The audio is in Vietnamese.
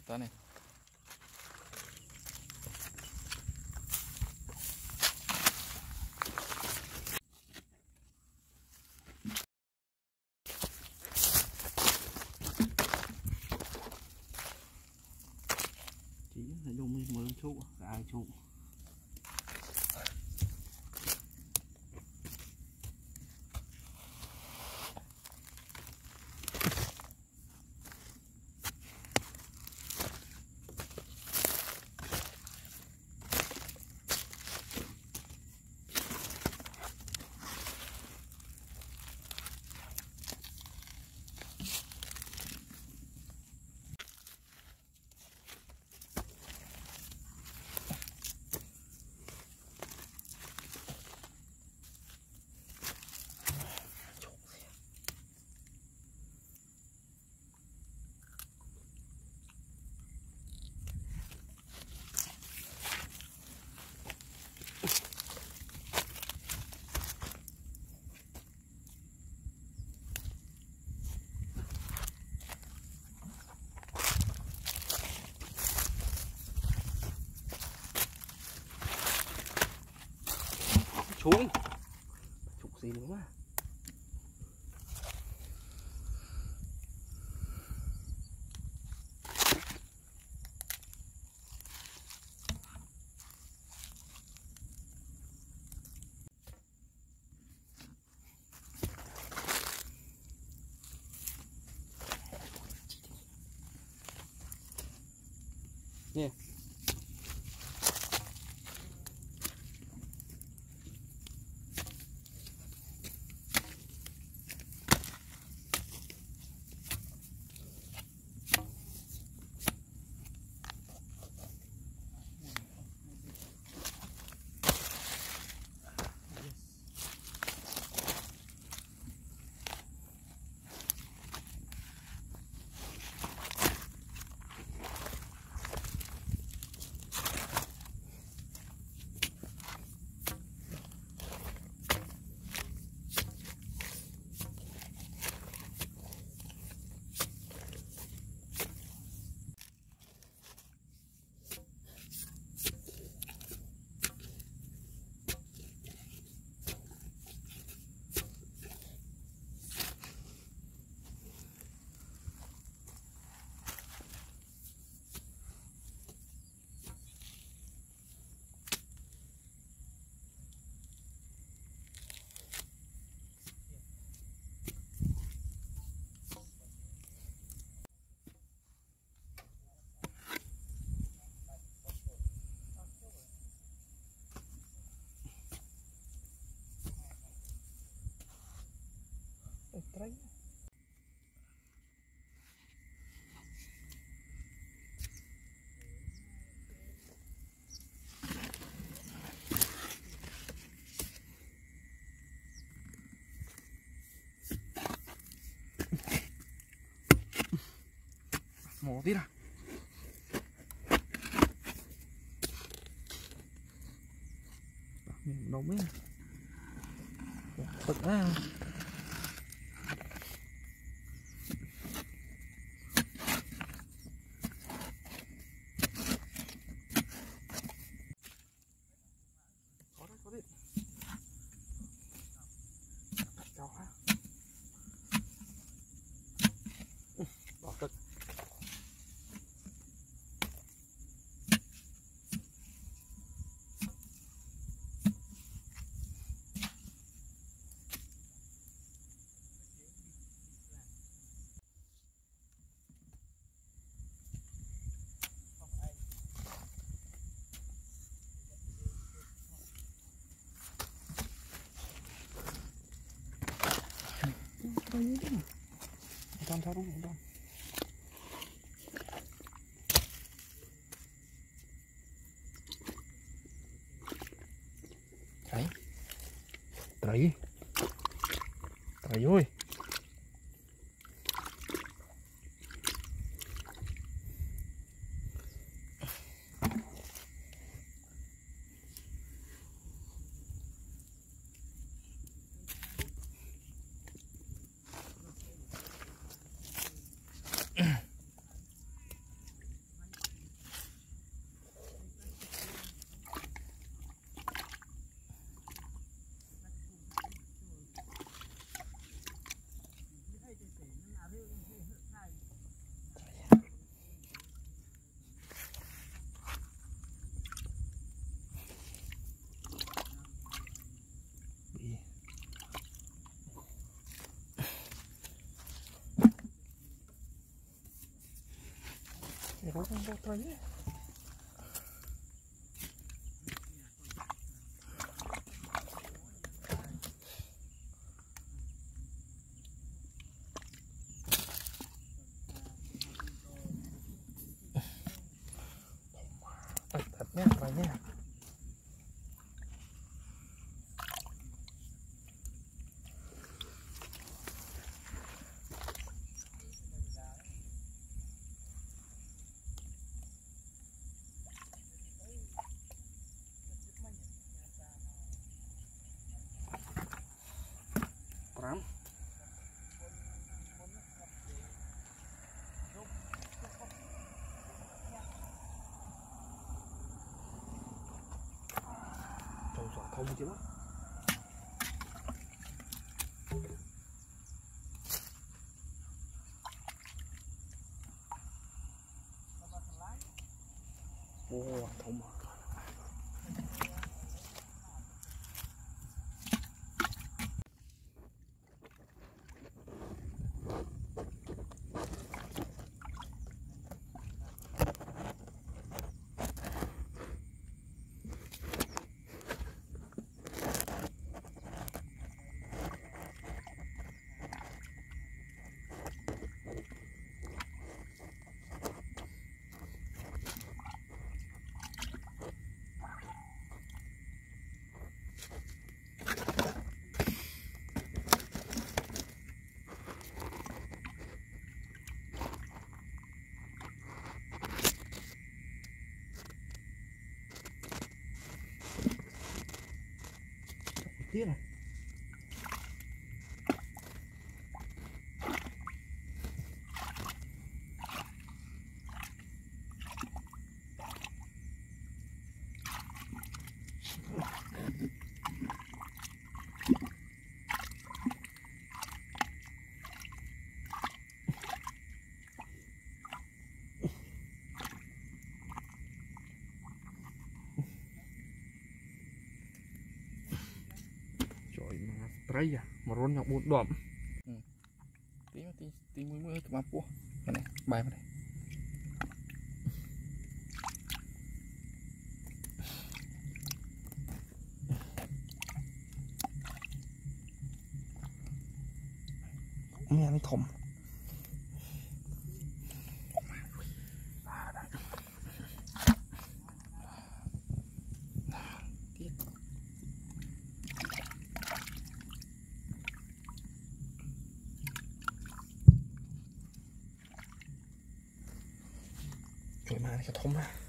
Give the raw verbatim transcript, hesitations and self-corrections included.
ta này. Chỉ là dùng mình mới trụ, ai trụ. Xuống chục gì nữa mà nè. Estranho. Mổ tí nào. Miệng nóng ấy. Bực á. Con thôi đúng không? Đấy. Đấy. Đấy ơi. ไม่รู้มันโดนตัวนี้ตัดเนี่ยไปเนี่ย Pram. Trồng giỏ thông chứ bác. Ô, thông mà. Tiếc này. Tray à, mà rôn nhọc bột đỏm. Ừ. Tí tí tí mũi mũi cái má pua. Cái này, bài vào đây. Nghe nó thòm. Trời mà nó thấm ra.